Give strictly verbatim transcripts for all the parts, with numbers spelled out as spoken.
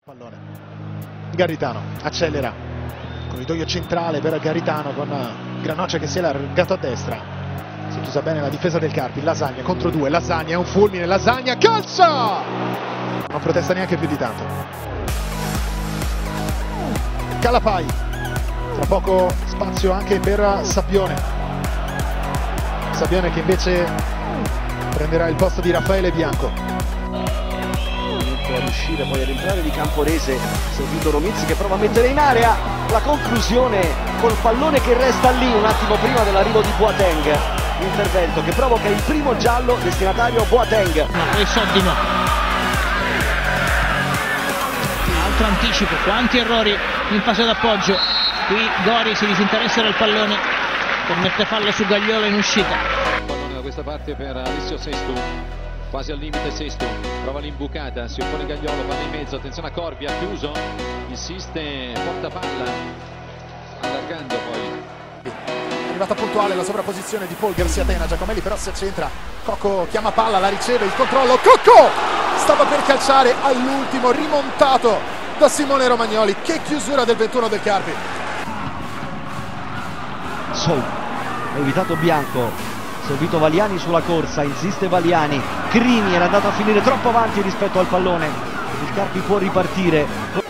Pallone. Garritano accelera, corridoio centrale per Garritano con Granoccia che si è allargato a destra. Si è chiusa bene la difesa del Carpi. Lasagna contro due, Lasagna, un fulmine, Lasagna calcia! Non protesta neanche più di tanto. Calapai, tra poco spazio anche per Sabbione. Sabbione che invece prenderà il posto di Raffaele Bianco. A riuscire poi ad entrare di Camporese, servito Romizzi che prova a mettere in area la conclusione col pallone che resta lì un attimo prima dell'arrivo di Boateng, intervento che provoca il primo giallo, destinatario Boateng. No, poi Sottimo, altro anticipo, quanti errori in fase d'appoggio. Qui Gori si disinteressa del pallone, permette fallo su Gagliolo in uscita. Pallone da questa parte per Alessio Sestu, quasi al limite Sestu, prova l'imbucata, si oppone Gagliolo, palla in mezzo, attenzione a Corvi, ha chiuso, insiste, porta palla, allargando poi. È arrivata puntuale la sovrapposizione di Paul Garcia-Tena, Giacomelli però si accentra, Cocco chiama palla, la riceve, il controllo, Cocco! Stava per calciare all'ultimo, rimontato da Simone Romagnoli. Che chiusura del ventuno del Carpi. Sol, ha evitato Bianco. Servito Valiani sulla corsa, insiste Valiani, Crini era andato a finire troppo avanti rispetto al pallone, il Carpi può ripartire.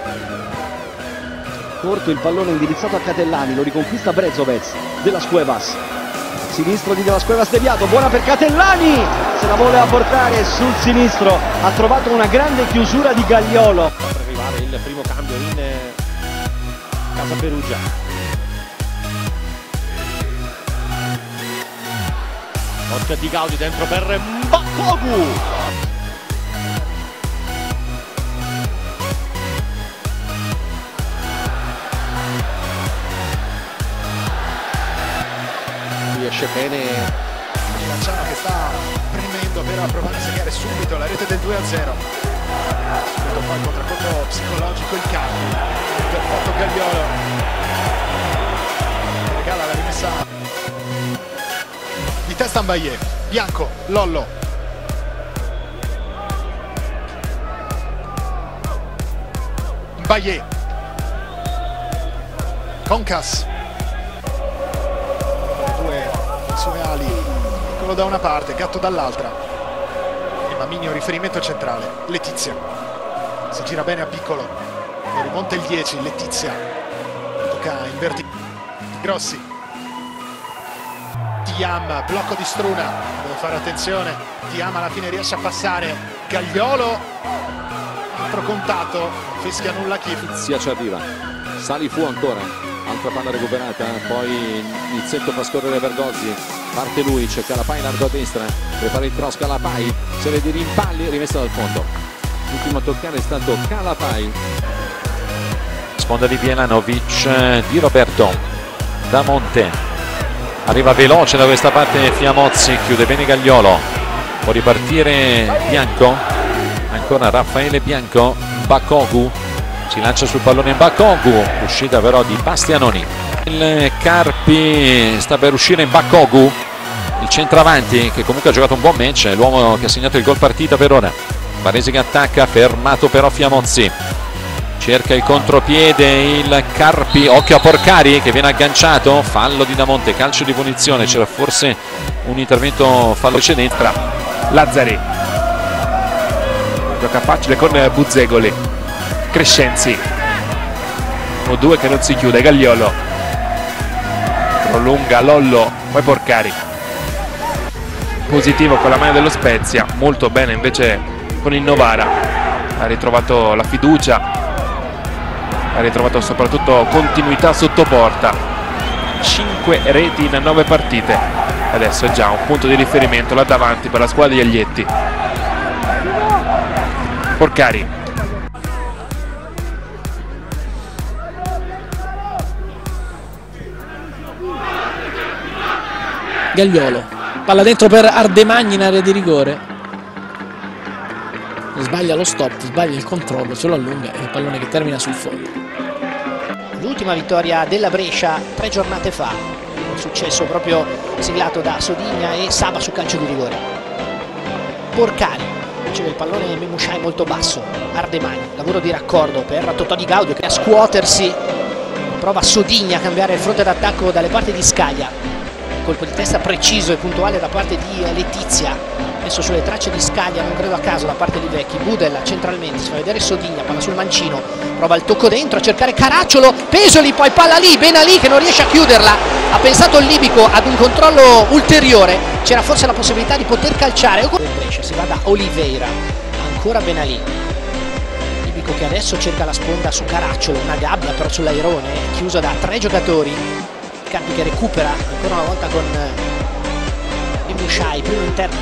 Corto il pallone indirizzato a Catellani, lo riconquista Brezovec, De Las Cuevas, sinistro di De Las Cuevas deviato, buona per Catellani, se la vuole apportare sul sinistro, ha trovato una grande chiusura di Gagliolo. Per arrivare il primo cambio in casa Perugia. Occhio di Gaudi dentro per Mbakogu. Riesce bene Lanciano che sta premendo per provare a segnare subito la rete del due a zero. Subito fa il contraccolpo psicologico il Carpi, perfetto Gagliolo, regala la rimessa di testa Mbaye, Bianco, Lollo, Mbaye, Concas, due sue ali, Piccolo da una parte, Gatto dall'altra, e Maminio riferimento centrale, Letizia, si gira bene a Piccolo, e rimonta il dieci, Letizia, tocca in verticale, Grossi, Tiam, blocco di Struna, deve fare attenzione, Tiam alla fine riesce a passare, Gagliolo, altro contatto, fischia nulla chi. Letizia ci arriva, Sali fu ancora, altra palla recuperata, poi Nizzetto fa scorrere Bergozzi, parte lui, c'è Calapai largo a destra, prepara il cross Calapai, serie di rimpalli, rimessa dal fondo, l'ultimo a toccare è stato Calapai. Sponda di Bjelanovic, di Roberto, da Monte. Arriva veloce da questa parte Fiamozzi, chiude bene Gagliolo, può ripartire Bianco, ancora Raffaele Bianco, Mbakogu, si lancia sul pallone Mbakogu, uscita però di Bastianoni. Il Carpi sta per uscire Mbakogu, il centravanti che comunque ha giocato un buon match, è l'uomo che ha segnato il gol partita per ora. Varese che attacca, fermato però Fiamozzi. Cerca il contropiede il Carpi, occhio a Porcari che viene agganciato, fallo di Damonte, calcio di punizione, c'era forse un intervento fallo precedente. Lazzari gioca facile con Buzzegoli, Crescenzi, uno due che non si chiude, Gagliolo prolunga Lollo, poi Porcari, positivo con la maglia dello Spezia, molto bene invece con il Novara, ha ritrovato la fiducia, ha ritrovato soprattutto continuità sotto porta, cinque reti in nove partite, adesso è già un punto di riferimento là davanti per la squadra di Aglietti. Porcari, Gagliolo, palla dentro per Ardemagni in area di rigore. Sbaglia lo stop, sbaglia il controllo, se lo allunga e il pallone che termina sul fondo. L'ultima vittoria della Brescia tre giornate fa, un successo proprio siglato da Sodigna e Saba su calcio di rigore. Porcari, riceve il pallone Memushai molto basso. Ardemagni, lavoro di raccordo per Totò Di Gaudio che a scuotersi, prova Sodigna a cambiare il fronte d'attacco dalle parti di Scaglia. Colpo di testa preciso e puntuale da parte di Letizia, messo sulle tracce di Scaglia, non credo a caso da parte di Vecchi. Budel centralmente, si fa vedere Sodigna, palla sul mancino, prova il tocco dentro a cercare Caracciolo, Pesoli, poi palla lì, Benalì che non riesce a chiuderla. Ha pensato il libico ad un controllo ulteriore, c'era forse la possibilità di poter calciare. Brescia si va da Oliveira, ancora Benalì, libico che adesso cerca la sponda su Caracciolo, una gabbia però sull'airone chiusa da tre giocatori. Carpi che recupera ancora una volta con Memushai, primo interno,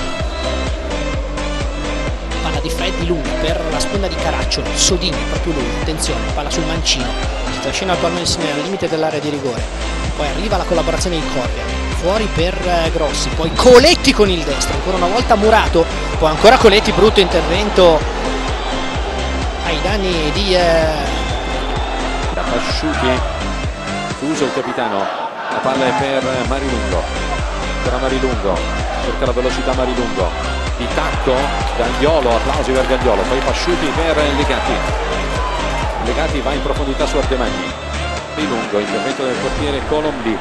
palla di Freddi lunga per la sponda di Caracciolo, Sodigna proprio lui, attenzione, palla sul mancino, si trascina attualmente al limite dell'area di rigore, poi arriva la collaborazione di Corvia, fuori per Grossi, poi Coletti con il destro, ancora una volta Murato, poi ancora Coletti, brutto intervento ai danni di eh... da Pasciuti. Uso il capitano, la palla è per Marilungo, per Marilungo, cerca la velocità Marilungo, di tacco Gagliolo, applausi per Gagliolo, poi Pasciuti per Legati, Legati va in profondità su Ardemagni, Marilungo, intervento del portiere Colombi.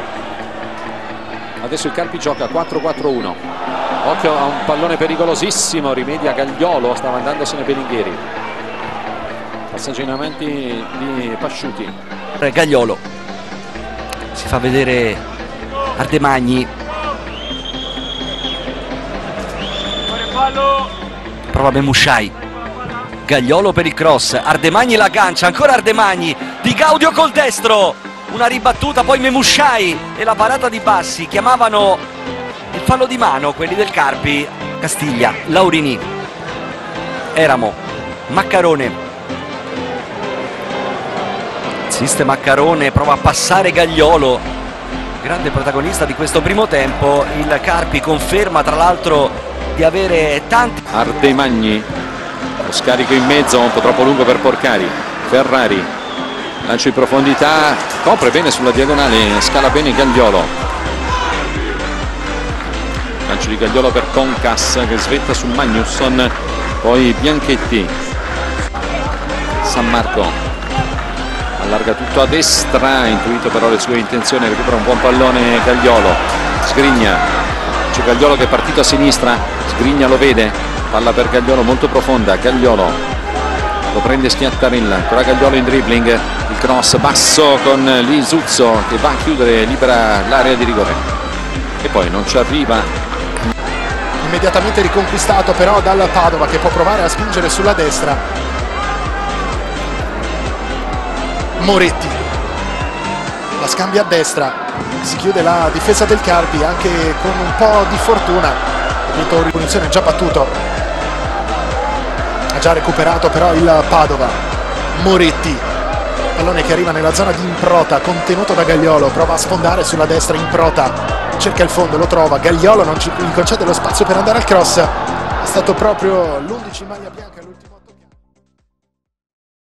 Adesso il Carpi gioca quattro quattro uno, occhio a un pallone pericolosissimo, rimedia Gagliolo, stava andandosene Belinghieri, passaggio in avanti di Pasciuti. Gagliolo si fa vedere Ardemagni, prova Memushai, Gagliolo per il cross, Ardemagni la aggancia, ancora Ardemagni, Di Gaudio col destro, una ribattuta, poi Memushai e la parata di Bassi. Chiamavano il fallo di mano quelli del Carpi. Castiglia, Laurini, Eramo, Maccarone, assiste Maccarone, prova a passare Gagliolo, grande protagonista di questo primo tempo. Il Carpi conferma tra l'altro di avere tanti. Ardemagni, lo scarico in mezzo un po' troppo lungo per Porcari, Ferrari, lancio in profondità, copre bene sulla diagonale, scala bene Gagliolo, lancio di Gagliolo per Concas che svetta su Magnusson, poi Bianchetti, San Marco allarga tutto a destra, intuito però le sue intenzioni, recupera un buon pallone Gagliolo, Sgrigna, c'è Gagliolo che è partito a sinistra, Sgrigna lo vede, palla per Gagliolo molto profonda, Gagliolo lo prende Schiattarella, ancora Gagliolo in dribbling, il cross basso con Lisuzzo che va a chiudere, libera l'area di rigore e poi non ci arriva. Immediatamente riconquistato però dal Padova che può provare a spingere sulla destra. Moretti la scambia a destra, si chiude la difesa del Carpi anche con un po' di fortuna, ha vinto una punizione già battuto, ha già recuperato però il Padova. Moretti, pallone che arriva nella zona di Improta, contenuto da Gagliolo, prova a sfondare sulla destra, Improta cerca il fondo, lo trova, Gagliolo non ci concede lo spazio per andare al cross, è stato proprio l'undici in maglia bianca l'ultimo